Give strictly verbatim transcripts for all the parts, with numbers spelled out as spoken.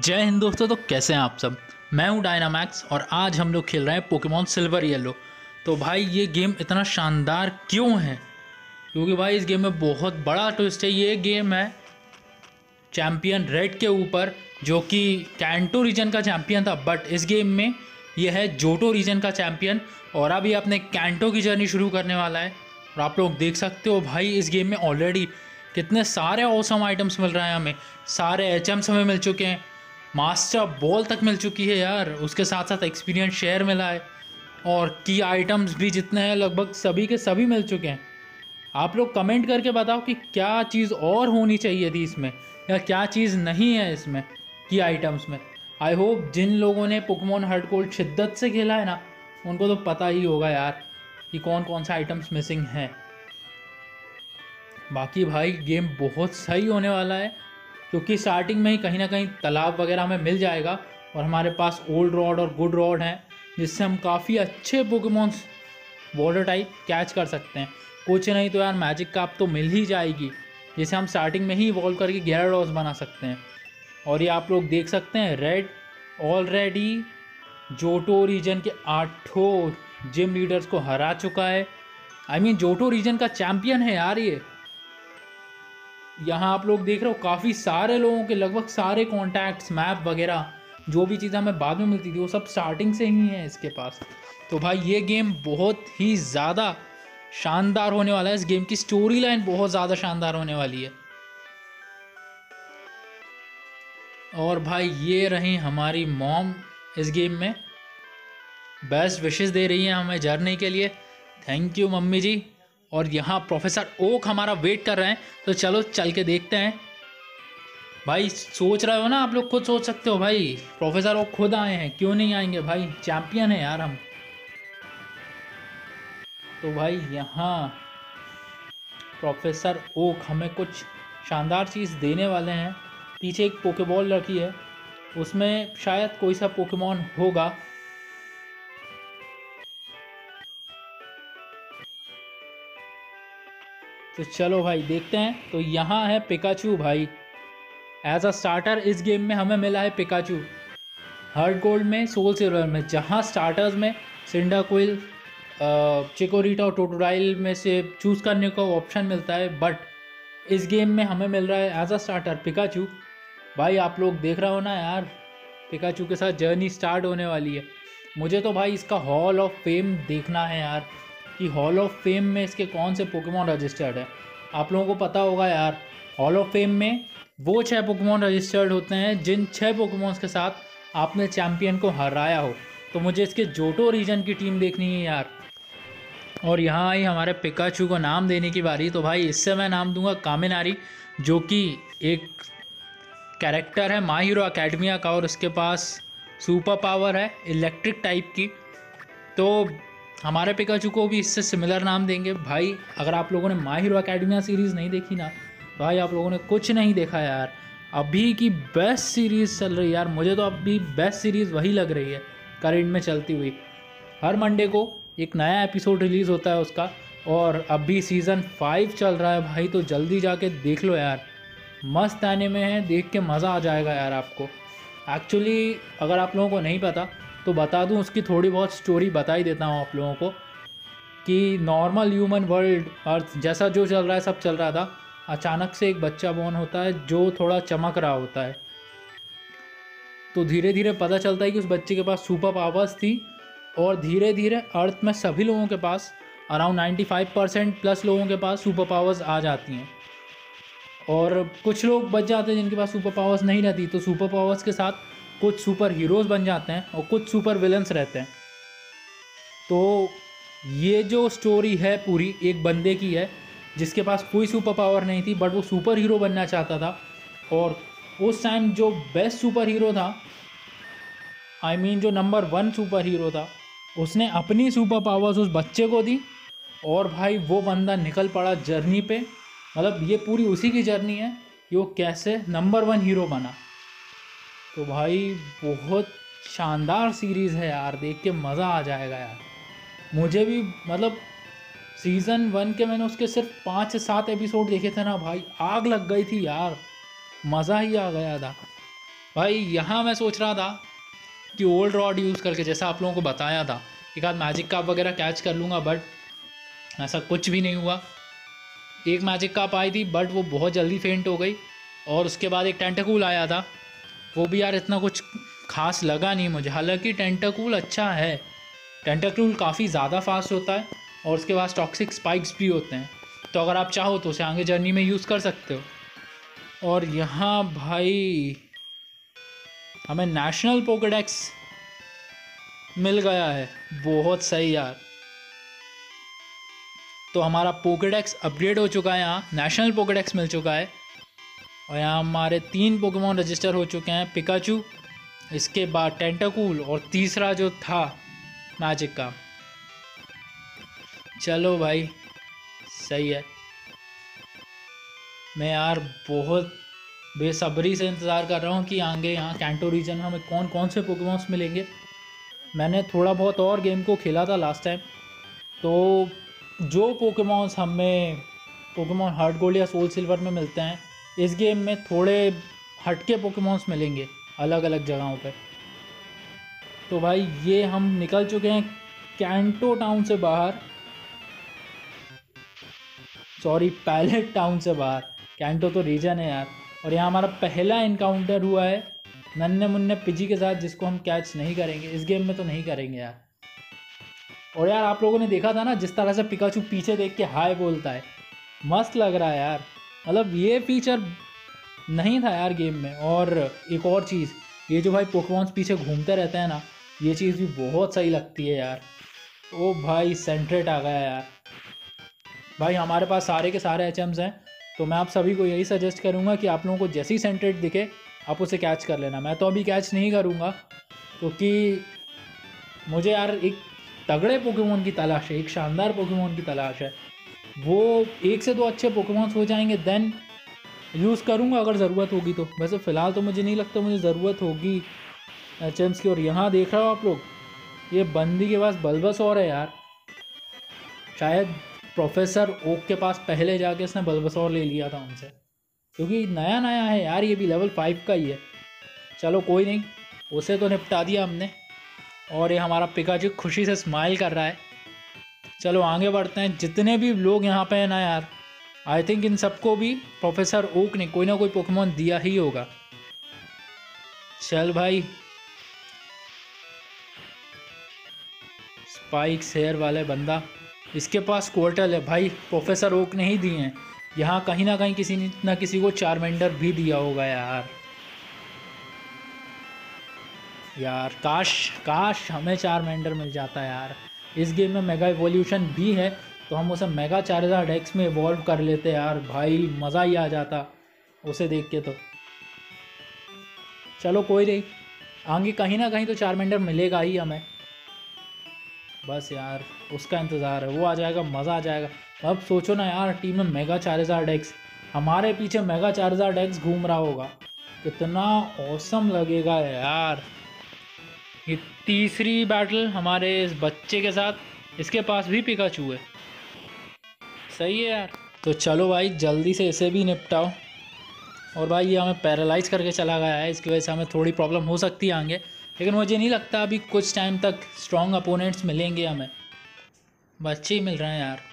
जय हिंद दोस्तों। तो कैसे हैं आप सब। मैं हूं डायनामैक्स और आज हम लोग खेल रहे हैं पोकेमॉन सिल्वर येलो। तो भाई ये गेम इतना शानदार क्यों है, क्योंकि भाई इस गेम में बहुत बड़ा ट्विस्ट है। ये गेम है चैम्पियन रेड के ऊपर, जो कि कैंटो रीजन का चैम्पियन था, बट इस गेम में ये है जोटो रीजन का चैम्पियन और अभी अपने कैंटो की जर्नी शुरू करने वाला है। और आप लोग देख सकते हो भाई इस गेम में ऑलरेडी कितने सारे ऑसम आइटम्स मिल रहे हैं हमें। सारे एच एम्स हमें मिल चुके हैं, मास्टर बॉल तक मिल चुकी है यार, उसके साथ साथ एक्सपीरियंस शेयर मिला है और की आइटम्स भी जितने हैं लगभग सभी के सभी मिल चुके हैं। आप लोग कमेंट करके बताओ कि क्या चीज़ और होनी चाहिए थी इसमें, या क्या चीज़ नहीं है इसमें की आइटम्स में। आई होप जिन लोगों ने पोकेमॉन हार्ड कोर शिद्दत से खेला है ना, उनको तो पता ही होगा यार कि कौन कौन से आइटम्स मिसिंग हैं। बाकी भाई गेम बहुत सही होने वाला है, क्योंकि स्टार्टिंग में ही कहीं ना कहीं तालाब वगैरह हमें मिल जाएगा और हमारे पास ओल्ड रॉड और गुड रॉड हैं, जिससे हम काफ़ी अच्छे पोकेमॉन्स वाटर टाइप कैच कर सकते हैं। कुछ नहीं तो यार मैजिक काप तो मिल ही जाएगी, जिसे हम स्टार्टिंग में ही इवॉल्व करके gyarados बना सकते हैं। और ये आप लोग देख सकते हैं रेड ऑलरेडी जोटो रीजन के आठों जिम लीडर्स को हरा चुका है। आई मीन जोटो रीजन का चैम्पियन है यार ये। यहाँ आप लोग देख रहे हो काफ़ी सारे लोगों के लगभग सारे कॉन्टैक्ट्स, मैप वगैरह जो भी चीज़ें हमें बाद में मिलती थी वो सब स्टार्टिंग से ही है इसके पास। तो भाई ये गेम बहुत ही ज़्यादा शानदार होने वाला है। इस गेम की स्टोरी लाइन बहुत ज़्यादा शानदार होने वाली है। और भाई ये रही हमारी मॉम इस गेम में, बेस्ट विशेस दे रही हैं हमें जर्नी के लिए। Thank you mummy ji. और यहाँ प्रोफेसर ओक हमारा वेट कर रहे हैं, तो चलो चल के देखते हैं। भाई सोच रहे हो ना, आप लोग खुद सोच सकते हो भाई, प्रोफेसर ओक खुद आए हैं, क्यों नहीं आएंगे भाई, चैम्पियन है यार हम। तो भाई यहाँ प्रोफेसर ओक हमें कुछ शानदार चीज़ देने वाले हैं। पीछे एक पोकेबॉल रखी है, उसमें शायद कोई सा पोकेमॉन होगा। तो चलो भाई देखते हैं। तो यहाँ है पिकाचू भाई, एज अ स्टार्टर इस गेम में हमें मिला है पिकाचू हार्ड गोल्ड में, सोल सिल्वर में, जहाँ स्टार्टर्स में सिंडाकुइल, चिकोरिटा और टोटोडाइल में से चूज़ करने का ऑप्शन मिलता है, बट इस गेम में हमें मिल रहा है एज अ स्टार्टर पिकाचू। भाई आप लोग देख रहे हो ना यार, पिकाचू के साथ जर्नी स्टार्ट होने वाली है। मुझे तो भाई इसका हॉल ऑफ फेम देखना है यार, कि हॉल ऑफ फेम में इसके कौन से पोकेमॉन रजिस्टर्ड है। आप लोगों को पता होगा यार, हॉल ऑफ फेम में वो छः पोकेमॉन रजिस्टर्ड होते हैं जिन छः पोकेमॉन्स के साथ आपने चैम्पियन को हराया हो। तो मुझे इसके जोटो रीजन की टीम देखनी है यार। और यहाँ आई हमारे पिकाचू को नाम देने की बारी। तो भाई इससे मैं नाम दूंगा कामिनारी, जो कि एक कैरेक्टर है माई हीरो अकेडमिया का, और उसके पास सुपर पावर है इलेक्ट्रिक टाइप की। तो हमारे पिकाचू को भी इससे सिमिलर नाम देंगे। भाई अगर आप लोगों ने माई हीरो अकेडमिया सीरीज़ नहीं देखी ना, भाई आप लोगों ने कुछ नहीं देखा यार। अभी की बेस्ट सीरीज़ चल रही है यार, मुझे तो अभी बेस्ट सीरीज़ वही लग रही है करंट में चलती हुई। हर मंडे को एक नया एपिसोड रिलीज़ होता है उसका, और अभी सीज़न फाइव चल रहा है भाई, तो जल्दी जाके देख लो यार, मस्त आने में है, देख के मज़ा आ जाएगा यार आपको। एक्चुअली अगर आप लोगों को नहीं पता तो बता दूं, उसकी थोड़ी बहुत स्टोरी बता ही देता हूँ आप लोगों को, कि नॉर्मल ह्यूमन वर्ल्ड अर्थ जैसा जो चल रहा है सब चल रहा था। अचानक से एक बच्चा बॉर्न होता है जो थोड़ा चमक रहा होता है, तो धीरे धीरे पता चलता है कि उस बच्चे के पास सुपर पावर्स थी, और धीरे धीरे अर्थ में सभी लोगों के पास around ninety five percent plus लोगों के पास सुपर पावर्स आ जाती हैं, और कुछ लोग बच जाते हैं जिनके पास सुपर पावर्स नहीं रहती। तो सुपर पावर्स के साथ कुछ सुपर हीरोज़ बन जाते हैं और कुछ सुपर विलन्स रहते हैं। तो ये जो स्टोरी है पूरी एक बंदे की है जिसके पास कोई सुपर पावर नहीं थी, बट वो सुपर हीरो बनना चाहता था। और उस टाइम जो बेस्ट सुपर हीरो था, आई I मीन mean, जो नंबर वन सुपर हीरो था, उसने अपनी सुपर पावर्स उस बच्चे को दी, और भाई वो बंदा निकल पड़ा जर्नी पे। मतलब ये पूरी उसी की जर्नी है कि वो कैसे नंबर वन हीरो बना। तो भाई बहुत शानदार सीरीज़ है यार, देख के मज़ा आ जाएगा यार। मुझे भी मतलब सीज़न वन के मैंने उसके सिर्फ पाँच से सात एपिसोड देखे थे ना भाई, आग लग गई थी यार, मज़ा ही आ गया था। भाई यहाँ मैं सोच रहा था कि ओल्ड रॉड यूज़ करके, जैसा आप लोगों को बताया था, एक आध मैजिक काप वगैरह कैच कर लूँगा, बट ऐसा कुछ भी नहीं हुआ। एक मैजिक काप आई थी बट वो बहुत जल्दी फेंट हो गई, और उसके बाद एक टेंटाकूल आया था, वो भी यार इतना कुछ खास लगा नहीं मुझे। हालांकि टेंटाकूल अच्छा है, टेंटाकूल काफ़ी ज़्यादा फास्ट होता है और उसके पास टॉक्सिक स्पाइक्स भी होते हैं, तो अगर आप चाहो तो उसे आगे जर्नी में यूज़ कर सकते हो। और यहाँ भाई हमें नेशनल पोकेडेक्स मिल गया है, बहुत सही यार। तो हमारा पोकेडेक्स अपग्रेड हो चुका है, यहाँ नेशनल पोकेडेक्स मिल चुका है, और यहाँ हमारे तीन पोकेमॉन रजिस्टर हो चुके हैं, पिकाचू, इसके बाद टेंटाकूल, और तीसरा जो था मैजिक का। चलो भाई सही है। मैं यार बहुत बेसब्री से इंतज़ार कर रहा हूँ कि आगे यहाँ कैंटो रीजन में हमें कौन कौन से पोकेमॉन्स मिलेंगे। मैंने थोड़ा बहुत और गेम को खेला था लास्ट टाइम, तो जो पोकेमॉन्स हमें पोकेमॉन हार्ट गोल्ड या सोल सिल्वर में मिलते हैं, इस गेम में थोड़े हटके पोकेमॉन्स मिलेंगे अलग अलग जगहों पे। तो भाई ये हम निकल चुके हैं कैंटो टाउन से बाहर, सॉरी पैलेट टाउन से बाहर, कैंटो तो रीजन है यार। और यहाँ हमारा पहला इनकाउंटर हुआ है नन्हे मुन्ने पिजी के साथ, जिसको हम कैच नहीं करेंगे इस गेम में, तो नहीं करेंगे यार। और यार आप लोगों ने देखा था ना जिस तरह से पिकाचू पीछे देख के हाय बोलता है, मस्त लग रहा है यार। मतलब ये फीचर नहीं था यार गेम में। और एक और चीज़, ये जो भाई पोकेमॉन्स पीछे घूमते रहते हैं ना, ये चीज़ भी बहुत सही लगती है यार। ओ भाई सेंट्रेट आ गया यार। भाई हमारे पास सारे के सारे एच एम्स हैं, तो मैं आप सभी को यही सजेस्ट करूँगा कि आप लोगों को जैसे ही सेंट्रेट दिखे आप उसे कैच कर लेना। मैं तो अभी कैच नहीं करूँगा, क्योंकि मुझे यार एक तगड़े पोकेमॉन की तलाश है, एक शानदार पोकेमॉन की तलाश है। वो एक से दो अच्छे पोकेमॉन्स हो जाएंगे देन यूज़ करूँगा अगर ज़रूरत होगी तो। वैसे फ़िलहाल तो मुझे नहीं लगता मुझे ज़रूरत होगी एच एम्स की। और यहाँ देख रहे हो आप लोग, ये बंदी के पास बल्बासौर है यार। शायद प्रोफेसर ओक के पास पहले जाके इसने बल्बासौर ले लिया था उनसे, क्योंकि नया नया है यार, ये भी लेवल फाइव का ही है। चलो कोई नहीं, उसे तो निपटा दिया हमने। और ये हमारा पिकाचू खुशी से स्माइल कर रहा है। चलो आगे बढ़ते हैं। जितने भी लोग यहाँ पे हैं ना यार, आई थिंक इन सबको भी प्रोफेसर ओक ने कोई ना कोई पोकेमॉन दिया ही होगा। चल भाई, स्पाइक्स हेयर वाले बंदा, इसके पास क्वार्टल है भाई, प्रोफेसर ओक ने ही दिए हैं। यहाँ कहीं ना कहीं किसी ने ना किसी को चारमेंडर भी दिया होगा यार। यार काश काश हमें चारमेंडर मिल जाता यार। इस गेम में मेगा इवोल्यूशन भी है, तो हम उसे मेगा चार्जर डेक्स में इवॉल्व कर लेते यार, भाई मज़ा ही आ जाता उसे देख के तो। चलो कोई नहीं, आगे कहीं ना कहीं तो चारमेंडर मिलेगा ही हमें, बस यार उसका इंतज़ार है, वो आ जाएगा, मज़ा आ जाएगा। अब सोचो ना यार, टीम में मेगा चार्जर डेक्स, हमारे पीछे मेगा चार्जर डेक्स घूम रहा होगा, कितना औसम लगेगा यार। ये तीसरी बैटल हमारे इस बच्चे के साथ, इसके पास भी पिकाचू है, सही है यार। तो चलो भाई जल्दी से इसे भी निपटाओ। और भाई ये हमें पैरालाइज करके चला गया है, इसकी वजह से हमें थोड़ी प्रॉब्लम हो सकती है आगे, लेकिन मुझे नहीं लगता अभी कुछ टाइम तक स्ट्रॉन्ग अपोनेंट्स मिलेंगे हमें, बच्चे ही मिल रहे हैं यार।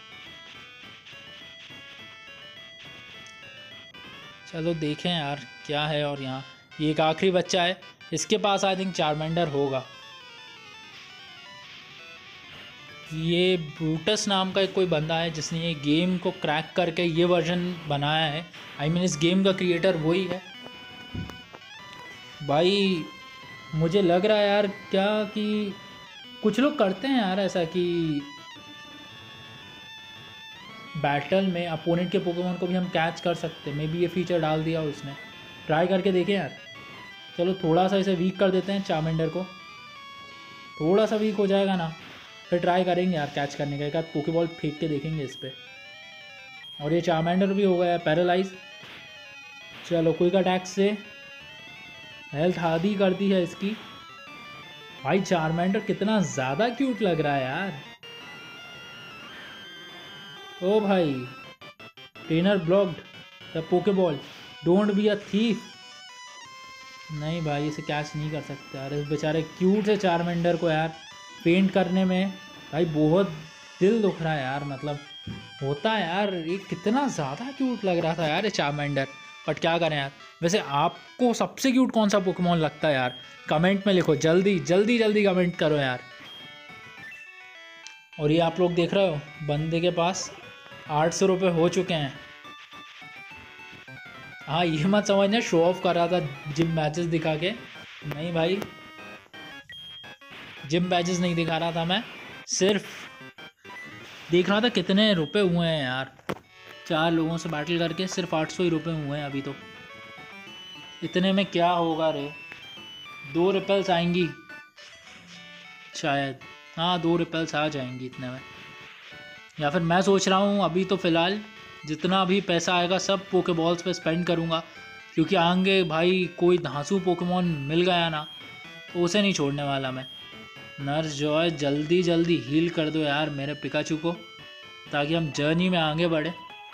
चलो देखें यार क्या है। और यहाँ ये एक आखिरी बच्चा है, इसके पास आई थिंक चारमेंडर होगा। ये ब्रूटस नाम का एक कोई बंदा है जिसने ये गेम को क्रैक करके ये वर्जन बनाया है। आई मीन इस गेम का क्रिएटर वही है भाई। मुझे लग रहा है यार क्या कि कुछ लोग करते हैं यार ऐसा कि बैटल में अपोनेंट के पोकेमॉन को भी हम कैच कर सकते हैं। मे बी ये फीचर डाल दिया उसने, ट्राई करके देखें यार। चलो थोड़ा सा इसे वीक कर देते हैं चारमेंडर को, थोड़ा सा वीक हो जाएगा ना, फिर ट्राई करेंगे यार कैच करने का, एक आध पोकेबॉल फेंक के देखेंगे इस पर। और ये चारमेंडर भी हो गया पैरालाइज। चलो क्विक अटैक से हेल्थ आधी कर दी है इसकी। भाई चारमेंडर कितना ज़्यादा क्यूट लग रहा है यार। ओ भाई, trainer blocked the pokeball, don't be a thief. नहीं भाई, इसे कैच नहीं कर सकते यार। इस बेचारे क्यूट से चारमेंडर को यार पेंट करने में भाई बहुत दिल दुख रहा है यार। मतलब होता है यार, ये कितना ज़्यादा क्यूट लग रहा था यार ये चारमेंडर, बट क्या करें यार। वैसे आपको सबसे क्यूट कौन सा पोकेमॉन लगता है यार? कमेंट में लिखो, जल्दी जल्दी जल्दी कमेंट करो यार। और ये आप लोग देख रहे हो, बंदे के पास आठ सौ रुपये हो चुके हैं। हाँ, ये मत समझना शो ऑफ कर रहा था जिम मैचेस दिखा के, नहीं भाई, जिम मैचेस नहीं दिखा रहा था मैं, सिर्फ देख रहा था कितने रुपए हुए हैं यार। चार लोगों से बैटल करके सिर्फ आठ सौ ही रुपये हुए हैं अभी तो। इतने में क्या होगा रे? दो रिपल्स आएंगी शायद, हाँ दो रिपल्स आ जाएंगी इतने में। या फिर मैं सोच रहा हूँ अभी तो फ़िलहाल जितना भी पैसा आएगा सब पोकेबॉल्स पे स्पेंड करूँगा, क्योंकि आगे भाई कोई धांसू पोकेमॉन मिल गया ना तो उसे नहीं छोड़ने वाला मैं। नर्स जॉय जल्दी जल्दी हील कर दो यार मेरे पिकाचू को, ताकि हम जर्नी में आगे बढ़े।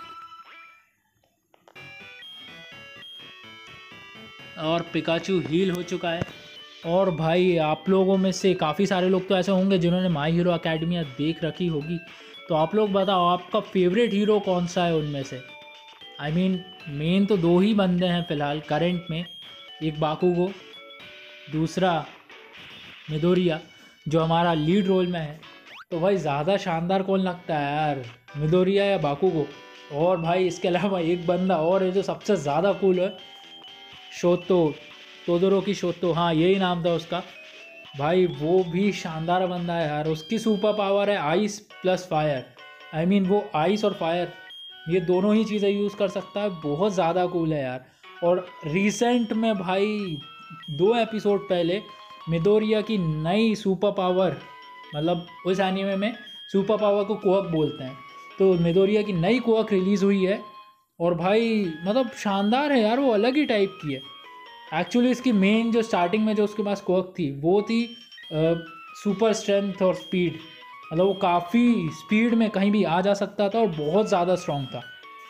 और पिकाचू हील हो चुका है। और भाई आप लोगों में से काफ़ी सारे लोग तो ऐसे होंगे जिन्होंने माई हीरो अकेडमिया देख रखी होगी, तो आप लोग बताओ आपका फेवरेट हीरो कौन सा है उनमें से? आई मीन मेन तो दो ही बंदे हैं फ़िलहाल करंट में, एक बाकुगो, दूसरा मिडोरिया जो हमारा लीड रोल में है। तो भाई ज़्यादा शानदार कौन लगता है यार, मिडोरिया या बाकुगो? और भाई इसके अलावा एक बंदा और है जो सबसे ज़्यादा कूल है, शोतो, तोदोरोकी शोतो, हाँ यही नाम था उसका। भाई वो भी शानदार बंदा है यार। उसकी सुपर पावर है ice plus fire. I mean वो आइस और फायर ये दोनों ही चीज़ें यूज़ कर सकता है, बहुत ज़्यादा कूल है यार। और रिसेंट में भाई दो एपिसोड पहले मिडोरिया की नई सुपर पावर, मतलब उस एनीमे में सुपर पावर को कोअक बोलते हैं, तो मिडोरिया की नई कोअक रिलीज़ हुई है। और भाई मतलब शानदार है यार, वो अलग ही टाइप की है। एक्चुअली इसकी मेन जो स्टार्टिंग में जो उसके पास कोअक थी वो थी सुपर स्ट्रेंथ और स्पीड, मतलब वो काफ़ी स्पीड में कहीं भी आ जा सकता था और बहुत ज़्यादा स्ट्रॉन्ग था।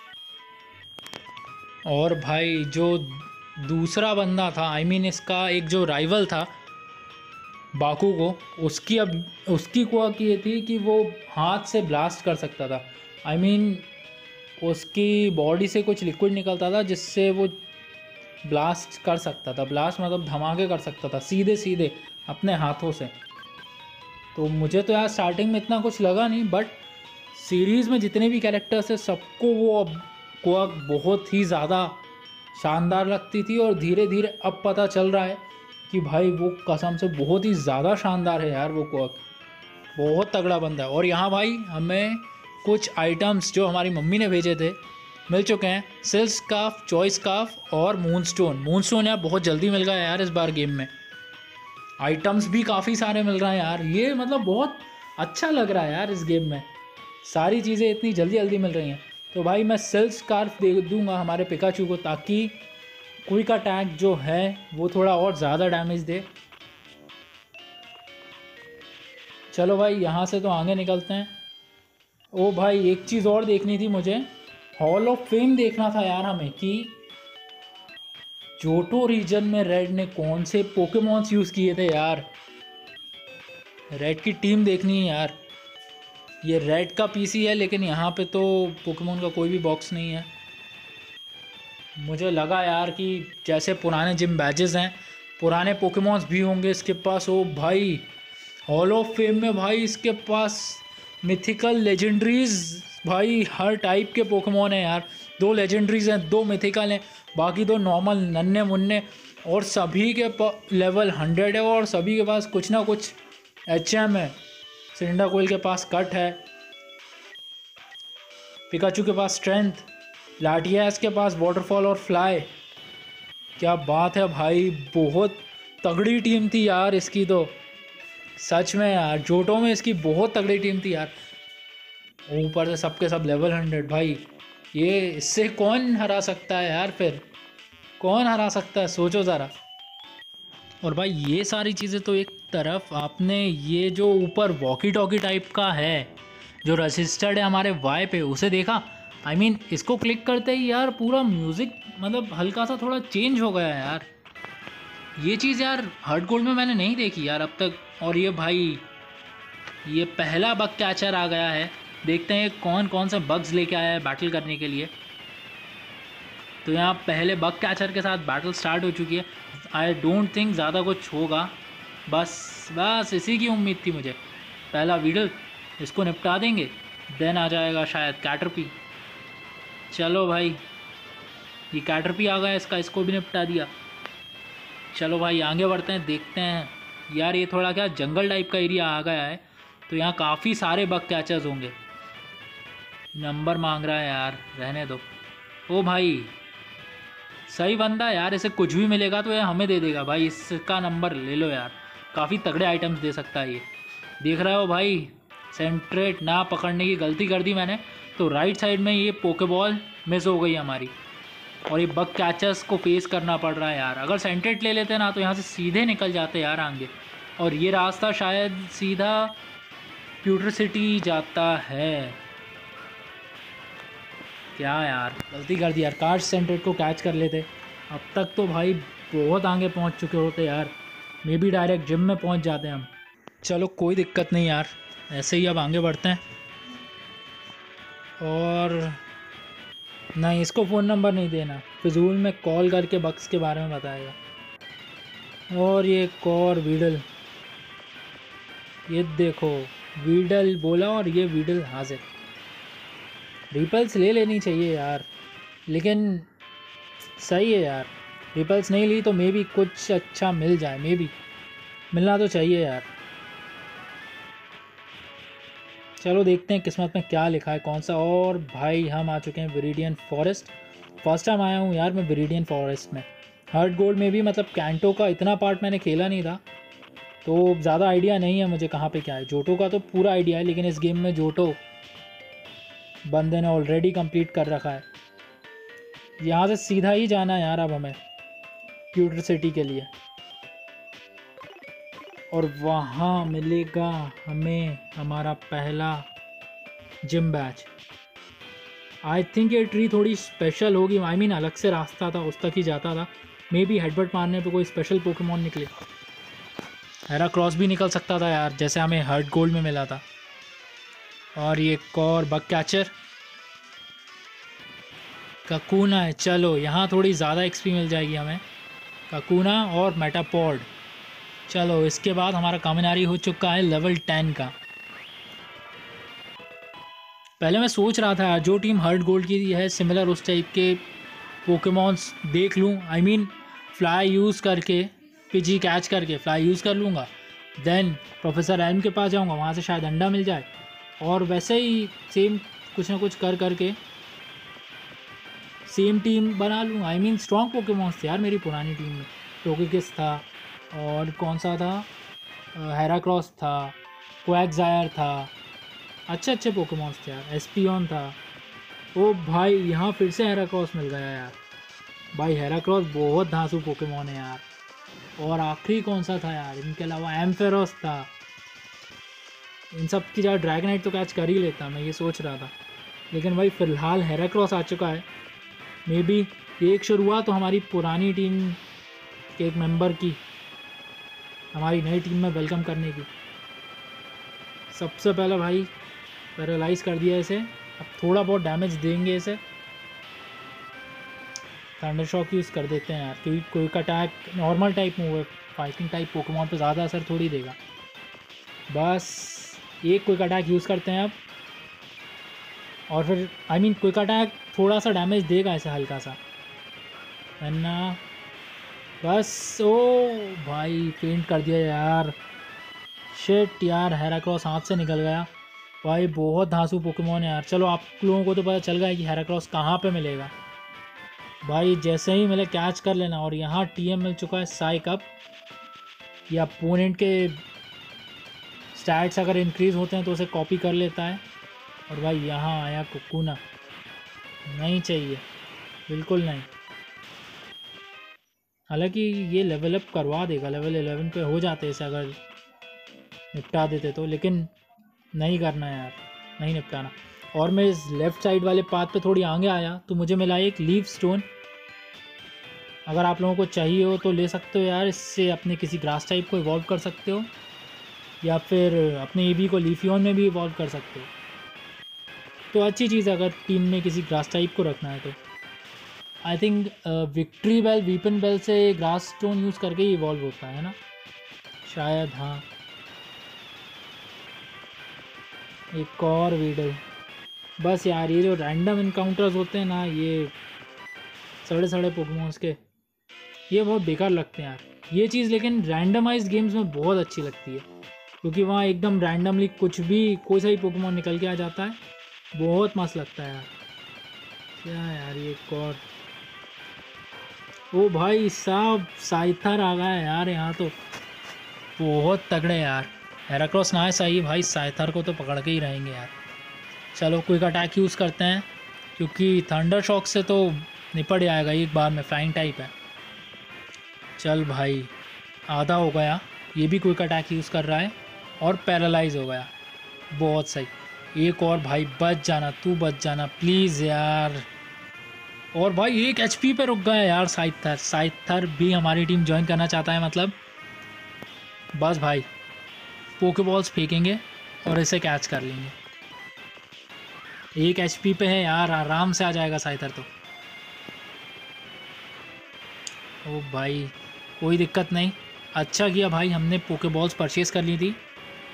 और भाई जो दूसरा बंदा था, आई मीन इसका एक जो राइवल था बाकुगो, उसकी अब उसकी कोअक ये थी कि वो हाथ से ब्लास्ट कर सकता था। आई मीन उसकी बॉडी से कुछ लिक्विड निकलता था जिससे वो ब्लास्ट कर सकता था। ब्लास्ट मतलब धमाके कर सकता था सीधे सीधे अपने हाथों से। तो मुझे तो यार स्टार्टिंग में इतना कुछ लगा नहीं, बट सीरीज़ में जितने भी कैरेक्टर्स हैं सबको वो अब कोअक बहुत ही ज़्यादा शानदार लगती थी। और धीरे धीरे अब पता चल रहा है कि भाई वो कसम से बहुत ही ज़्यादा शानदार है यार, वो कोअक बहुत तगड़ा बंदा है। और यहाँ भाई हमें कुछ आइटम्स जो हमारी मम्मी ने भेजे थे मिल चुके हैं, सिल्क स्कार्फ, चॉइस स्कार्फ और मूनस्टोन। मूनस्टोन यार बहुत जल्दी मिल गया यार इस बार गेम में। आइटम्स भी काफ़ी सारे मिल रहे हैं यार, ये मतलब बहुत अच्छा लग रहा है यार इस गेम में, सारी चीज़ें इतनी जल्दी जल्दी मिल रही हैं। तो भाई मैं सिल्क स्कार्फ दे दूँगा हमारे पिकाचू को, ताकि क्विक अटैक जो है वो थोड़ा और ज़्यादा डैमेज दे। चलो भाई यहाँ से तो आगे निकलते हैं। ओ भाई एक चीज़ और देखनी थी मुझे, हॉल ऑफ फेम देखना था यार हमें कि जोटो रीजन में रेड ने कौन से पोकेमॉन्स यूज़ किए थे यार। रेड की टीम देखनी है यार। ये रेड का पीसी है लेकिन यहाँ पे तो पोकेमॉन का कोई भी बॉक्स नहीं है। मुझे लगा यार कि जैसे पुराने जिम बैजेस हैं, पुराने पोकेमॉन्स भी होंगे इसके पास। ओ भाई हॉल ऑफ फेम में भाई इसके पास मिथिकल लेजेंडरीज, भाई हर टाइप के पोकेमॉन हैं यार। दो लेजेंडरीज हैं, दो मिथिकल हैं, बाकी दो नॉर्मल नन्हे मुन्ने, और सभी के लेवल हंड्रेड है और सभी के पास कुछ ना कुछ एच एम है। सिंडाकोइल के पास कट है, पिकाचू के पास स्ट्रेंथ, लाटियास के पास वाटरफॉल और फ्लाई। क्या बात है भाई, बहुत तगड़ी टीम थी यार इसकी तो, सच में यार जोटो में इसकी बहुत तगड़ी टीम थी यार। ऊपर से सबके सब लेवल हंड्रेड, भाई ये इससे कौन हरा सकता है यार, फिर कौन हरा सकता है, सोचो ज़रा। और भाई ये सारी चीज़ें तो एक तरफ, आपने ये जो ऊपर वॉकी टॉकी टाइप का है जो रजिस्टर्ड है हमारे वाई पे, उसे देखा? आई I मीन mean, इसको क्लिक करते ही यार पूरा म्यूज़िक मतलब हल्का सा थोड़ा चेंज हो गया यार। ये चीज़ यार हर्ड गोल्ड में मैंने नहीं देखी यार अब तक। और ये भाई ये पहला बग कैचर आ गया है। देखते हैं कौन कौन से बग्स लेके आया है बैटल करने के लिए। तो यहाँ पहले बग कैचर के साथ बैटल स्टार्ट हो चुकी है। आई डोंट थिंक ज़्यादा कुछ होगा, बस बस इसी की उम्मीद थी मुझे। पहला वीडल, इसको निपटा देंगे, देन आ जाएगा शायद कैटरपी। चलो भाई ये कैटरपी आ गया इसका, इसको भी निपटा दिया। चलो भाई आगे बढ़ते हैं, देखते हैं। यार ये थोड़ा क्या जंगल टाइप का एरिया आ गया है, तो यहाँ काफ़ी सारे बग कैचर्स होंगे। नंबर मांग रहा है यार, रहने दो। ओ भाई सही बंदा यार, इसे कुछ भी मिलेगा तो ये हमें दे देगा भाई। इसका नंबर ले लो यार, काफ़ी तगड़े आइटम्स दे सकता है ये। देख रहे हो भाई, सेंट्रेट ना पकड़ने की गलती कर दी मैंने, तो राइट साइड में ये पोकेबॉल मिस हो गई हमारी, और ये बग कैचर्स को फेस करना पड़ रहा है यार। अगर सेंट्रेट ले लेते ना तो यहाँ से सीधे निकल जाते यार आगे। और ये रास्ता शायद सीधा प्यूटर सिटी जाता है क्या यार, गलती कर दी यार। काश सेंट्रेट को कैच कर लेते, अब तक तो भाई बहुत आगे पहुँच चुके होते यार। मे बी डायरेक्ट जिम में पहुँच जाते हम। चलो कोई दिक्कत नहीं यार, ऐसे ही अब आगे बढ़ते हैं। और नहीं, इसको फ़ोन नंबर नहीं देना, फिजूल में कॉल करके बग्स के बारे में बताएगा। और ये कॉर वीडल, ये देखो वीडल बोला और ये वीडल हाजिर। रिपल्स ले लेनी चाहिए यार, लेकिन सही है यार, रिपल्स नहीं ली तो मे बी कुछ अच्छा मिल जाए, मे बी मिलना तो चाहिए यार। चलो देखते हैं किस्मत में क्या लिखा है, कौन सा। और भाई हम आ चुके हैं विरिडियन फॉरेस्ट। फर्स्ट टाइम आया हूँ यार मैं विरिडियन फॉरेस्ट में। हर्ड गोल्ड में भी मतलब कैंटो का इतना पार्ट मैंने खेला नहीं था, तो ज़्यादा आइडिया नहीं है मुझे कहाँ पे क्या है। जोटो का तो पूरा आइडिया है, लेकिन इस गेम में जोटो बंदे ने ऑलरेडी कंप्लीट कर रखा है। यहाँ से सीधा ही जाना है यार अब हमें प्यूटर सिटी के लिए, और वहाँ मिलेगा हमें हमारा पहला जिम बैच। आई थिंक ये ट्री थोड़ी स्पेशल होगी, आई मीन अलग से रास्ता था, उस तक ही जाता था। मे बी हेडबट मारने पे कोई स्पेशल पोकेमॉन निकले। हेरा क्रॉस भी निकल सकता था यार, जैसे हमें हर्ड गोल्ड में मिला था। और ये एक और बग कैचर काकूना है। चलो यहाँ थोड़ी ज़्यादा एक्सपी मिल जाएगी हमें। काकूना और मेटापॉड। चलो इसके बाद हमारा कामिनारी हो चुका है लेवल टेन का। पहले मैं सोच रहा था जो टीम हर्ड गोल्ड की है सिमिलर उस टाइप के पोकेमॉन्स देख लूँ, आई मीन फ्लाई यूज़ करके, पिजी कैच करके फ्लाई यूज़ कर लूँगा, देन प्रोफेसर एल्म के पास जाऊँगा, वहाँ से शायद अंडा मिल जाए। और वैसे ही सेम कुछ ना कुछ कर करके सेम टीम बना लूँ। आई मीन स्ट्रॉन्ग पोकेमॉन्स थे यार मेरी पुरानी टीम में। टोकेकिस था, और कौन सा था, हेराक्रॉस था, क्वैकजायर था, अच्छे अच्छे पोकेमॉन्स थे यार। एस्पियन था। ओ भाई यहाँ फिर से हेराक्रॉस मिल गया यार। भाई हेराक्रॉस बहुत धांसू पोकेमॉन है यार। और आखिरी कौन सा था यार, इनके अलावा एम्फेरोस था। इन सब की जगह ड्रैगनाइट तो कैच कर ही लेता, मैं ये सोच रहा था। लेकिन भाई फ़िलहाल हेराक्रॉस आ चुका है। मे बी ये एक शुरुआत तो हमारी पुरानी टीम के एक मेंबर की हमारी नई टीम में वेलकम करने की। सबसे पहले भाई पैरालाइज कर दिया इसे, अब थोड़ा बहुत डैमेज देंगे इसे। थंडर शॉक यूज़ कर देते हैं यार, क्योंकि quick attack normal type move है, फाइटिंग टाइप पोकेमॉन पे ज़्यादा असर थोड़ी देगा। बस एक क्विक अटैक यूज़ करते हैं अब, और फिर आई मीन क्विक अटैक थोड़ा सा डैमेज देगा इसे हल्का सा, वरना बस। ओ भाई पेंट कर दिया यार, शिट यार, हेराक्रॉस हाथ से निकल गया। भाई बहुत धांसू पोकेमॉन है यार। चलो आप लोगों को तो पता चल गया कि हेराक्रॉस कहाँ पे मिलेगा। भाई जैसे ही मिले कैच कर लेना। और यहाँ टीएम मिल चुका है साइक अप। ये अपोनेंट के स्टैट्स अगर इंक्रीज़ होते हैं तो उसे कॉपी कर लेता है। और भाई यहाँ आया कुकुना, नहीं चाहिए, बिल्कुल नहीं। हालांकि ये लेवल अप करवा देगा, लेवल इलेवन पे हो जाते इसे अगर निपटा देते तो, लेकिन नहीं करना यार, नहीं निपटाना। और मैं इस लेफ़्ट साइड वाले पाथ पे थोड़ी आगे आया तो मुझे मिला एक लीफ स्टोन। अगर आप लोगों को चाहिए हो तो ले सकते हो यार, इससे अपने किसी ग्रास टाइप को इवॉल्व कर सकते हो, या फिर अपने ईवी को लीफियन में भी इवॉल्व कर सकते हो। तो अच्छी चीज़ है अगर टीम में किसी ग्रास टाइप को रखना है तो। I think Victreebel Weepinbell से ग्रास स्टोन यूज़ करके ही इवॉल्व होता है ना शायद। हाँ, एक और वीडल। बस यार ये जो रैंडम इनकाउंटर्स होते हैं ना, ये सड़े सड़े पोकेमॉन्स के, ये बहुत बेकार लगते हैं यार। ये चीज़ लेकिन रैंडमाइज्ड गेम्स में बहुत अच्छी लगती है, क्योंकि वहाँ एकदम रैंडमली कुछ भी कोई सा ही पोकेमॉन निकल के आ जाता है, बहुत मस्त लगता है यार। क्या यार ये एक और, ओ भाई साहब साइथर आ गया है यार यहाँ तो, बहुत तगड़े यार। हेराक्रोस ना है सही भाई, साइथर को तो पकड़ के ही रहेंगे यार। चलो क्विक अटैक यूज़ करते हैं, क्योंकि थंडर शॉक से तो निपट जाएगा एक बार में, फ्लाइंग टाइप है। चल भाई आधा हो गया, ये भी क्विक अटैक यूज़ कर रहा है और पैरालाइज हो गया, बहुत सही। एक और भाई, बच जाना तू, बच जाना प्लीज़ यार। और भाई एक एचपी पे रुक गया यार साइथर। साइथर भी हमारी टीम ज्वाइन करना चाहता है मतलब। बस भाई पोकेबॉल्स फेंकेंगे और इसे कैच कर लेंगे। एक एचपी पे है यार, आराम से आ जाएगा साइथर तो। ओ भाई कोई दिक्कत नहीं, अच्छा किया भाई हमने पोकेबॉल्स परचेज़ कर ली थी,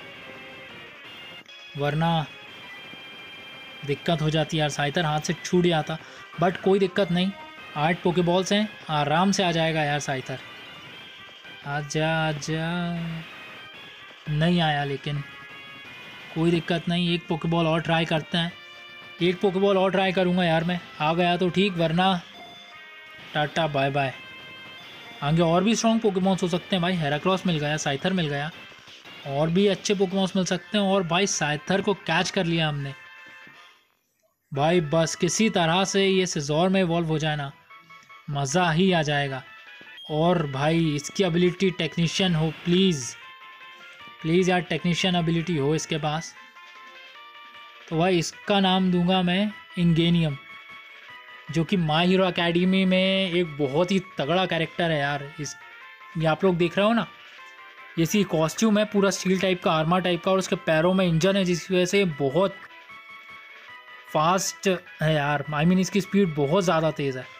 वरना दिक्कत हो जाती यार, साइथर हाथ से छूट जाता। बट कोई दिक्कत नहीं, आठ पोकेबॉल्स हैं, आराम से आ जाएगा यार साइथर। आजा आजा, नहीं आया लेकिन कोई दिक्कत नहीं, एक पोकेबॉल और ट्राई करते हैं। एक पोकेबॉल और ट्राई करूँगा यार मैं, आ गया तो ठीक, वरना टाटा बाय बाय। आगे और भी स्ट्रॉन्ग पोकेमॉन्स हो सकते हैं भाई, हेराक्रोस मिल गया, साइथर मिल गया, और भी अच्छे पोकेमॉन्स मिल सकते हैं। और भाई साइथर को कैच कर लिया हमने भाई, बस किसी तरह से ये सिजोर में इवॉल्व हो जाए ना, मज़ा ही आ जाएगा। और भाई इसकी एबिलिटी टेक्नीशियन हो प्लीज़, प्लीज़ यार टेक्नीशियन एबिलिटी हो इसके पास। तो भाई इसका नाम दूंगा मैं इंगेनियम, जो कि माय हीरो एकेडमी में एक बहुत ही तगड़ा कैरेक्टर है यार। इस ये आप लोग देख रहे हो ना, ये सी कॉस्ट्यूम है पूरा स्टील टाइप का, आर्मर टाइप का, और उसके पैरों में इंजन है, जिसकी वजह से बहुत फास्ट है यार। आई मीन इसकी स्पीड बहुत ज़्यादा तेज़ है।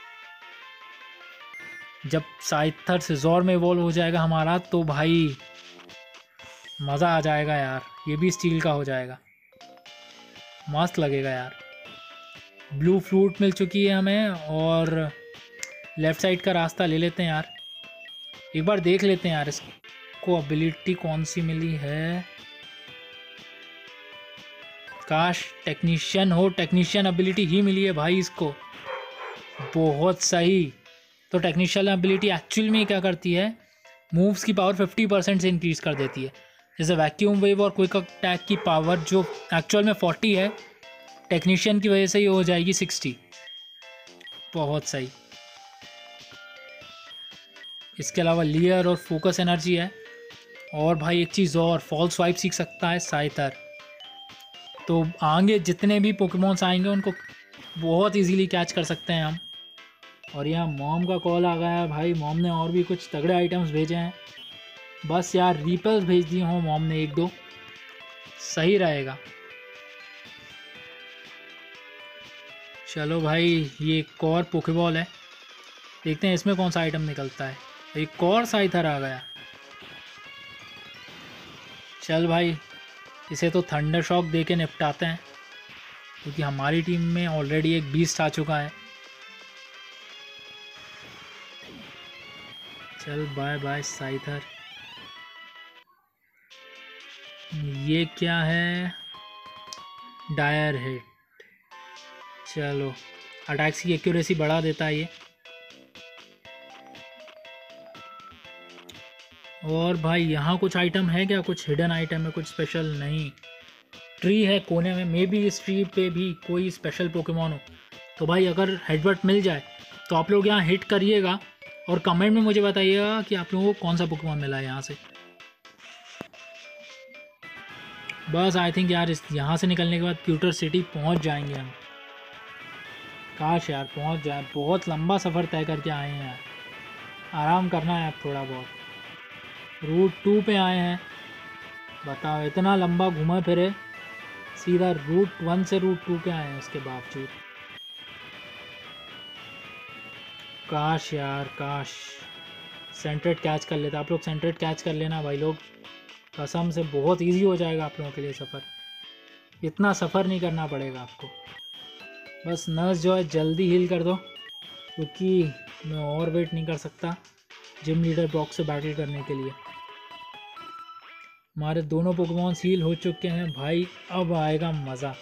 जब साइथर सिजोर में इवॉल्व हो जाएगा हमारा तो भाई मज़ा आ जाएगा यार, ये भी स्टील का हो जाएगा, मस्त लगेगा यार। ब्लू फ्रूट मिल चुकी है हमें, और लेफ़्ट साइड का रास्ता ले लेते हैं यार, एक बार देख लेते हैं यार इसको एबिलिटी कौन सी मिली है। काश टेक्नीशियन हो, टेक्नीशियन एबिलिटी ही मिली है भाई इसको, बहुत सही। तो टेक्नीशियन एबिलिटी एक्चुअल में क्या करती है, मूव्स की पावर फिफ्टी परसेंट से इंक्रीज़ कर देती है। जैसे वैक्यूम वेव और क्विक अटैक की पावर जो एक्चुअल में फोर्टी है, टेक्नीशियन की वजह से ये हो जाएगी सिक्सटी, बहुत सही। इसके अलावा लियर और फोकस एनर्जी है। और भाई एक चीज़ और, फॉल्स स्वाइप सीख सकता है साइथर, तो आगे जितने भी पोकेमॉन्स आएंगे उनको बहुत इजीली कैच कर सकते हैं हम। और यहाँ मॉम का कॉल आ गया है भाई, मॉम ने और भी कुछ तगड़े आइटम्स भेजे हैं। बस यार रिपल्स भेज दिए हों मॉम ने एक दो, सही रहेगा। चलो भाई ये एक और पोकेबॉल है, देखते हैं इसमें कौन सा आइटम निकलता है। एक और साइथर आ गया, चल भाई इसे तो थंडर शॉक दे के निपटाते हैं, क्योंकि हमारी टीम में ऑलरेडी एक बीस्ट आ चुका है। चल बाय बाय साइथर। ये क्या है, डायर हिट, चलो अटैक्स की एक्यूरेसी बढ़ा देता है ये। और भाई यहाँ कुछ आइटम है क्या, कुछ हिडन आइटम है, कुछ स्पेशल नहीं। ट्री है कोने में, मे बी इस ट्री पे भी कोई स्पेशल पोकेमॉन हो। तो भाई अगर हेडबट मिल जाए तो आप लोग यहाँ हिट करिएगा और कमेंट में मुझे बताइएगा कि आप लोगों को कौन सा पोकेमॉन मिला है यहाँ से। बस आई थिंक यार इस यहाँ से निकलने के बाद प्यूटर सिटी पहुँच जाएंगे हम। काश यार पहुंच जाए, बहुत लंबा सफ़र तय करके आए हैं यार, आराम करना है अब थोड़ा बहुत। रूट टू पे आए हैं, बताओ इतना लंबा घूमा फिरे, सीधा रूट वन से रूट टू पे आए हैं उसके बावजूद। काश यार काश सेंटर्ड कैच कर लेता, आप लोग सेंटर्ड कैच कर लेना भाई लोग, कसम से बहुत इजी हो जाएगा आप लोगों के लिए सफ़र, इतना सफ़र नहीं करना पड़ेगा आपको। बस नर्स जो है जल्दी हील कर दो, क्योंकि मैं और वेट नहीं कर सकता जिम लीडर ब्रॉक से बैटल करने के लिए। हमारे दोनों पोकेमॉन हील हो चुके हैं भाई, अब आएगा मज़ा।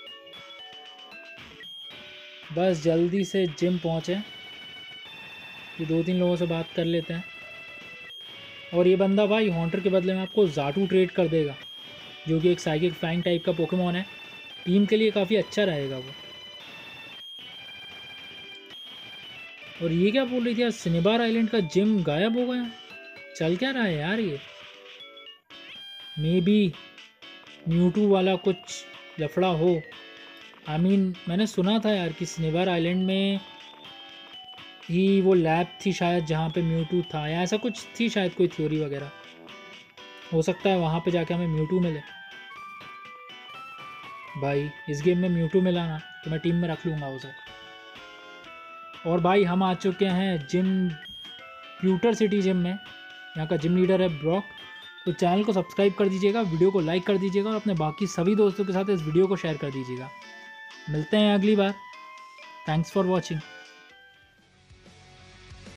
बस जल्दी से जिम पहुँचे, ये दो तीन लोगों से बात कर लेते हैं। और ये बंदा भाई हॉन्टर के बदले में आपको ज़ाटू ट्रेड कर देगा, जो कि एक साइकिक फ्लाइंग टाइप का पोकेमॉन है, टीम के लिए काफ़ी अच्छा रहेगा वो। और ये क्या बोल रही थी यार, सिनेबार आइलैंड का जिम गायब हो गया, चल क्या रहा है यार ये? मे बी म्यूटू वाला कुछ लफड़ा हो। आई I मीन mean, मैंने सुना था यार कि सिनेबार आइलैंड में ही वो लैब थी शायद जहाँ पे म्यूटू था, या ऐसा कुछ थी शायद, कोई थ्योरी वगैरह। हो सकता है वहाँ पे जाके हमें म्यूटू मिले। भाई इस गेम में म्यूटू मिला ना तो मैं टीम में रख लूँगा उसे। और भाई हम आ चुके हैं जिम प्यूटर सिटी जिम में, यहाँ का जिम लीडर है ब्रॉक। तो चैनल को सब्सक्राइब कर दीजिएगा, वीडियो को लाइक कर दीजिएगा और अपने बाकी सभी दोस्तों के साथ इस वीडियो को शेयर कर दीजिएगा। मिलते हैं अगली बार, थैंक्स फॉर वॉचिंग।